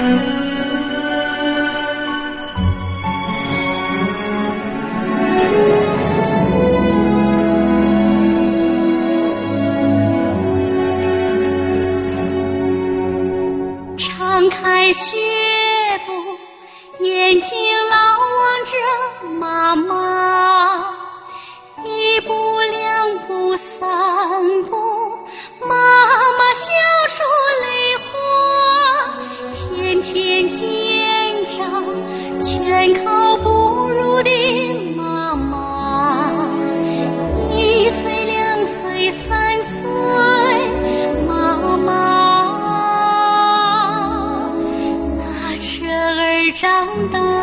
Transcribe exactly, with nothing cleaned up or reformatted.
敞开血布，眼睛牢望着妈妈，一步两步三步，妈妈笑出泪花，天天见长，全靠哺乳的妈妈，一岁两岁三岁，妈妈拉扯儿长大。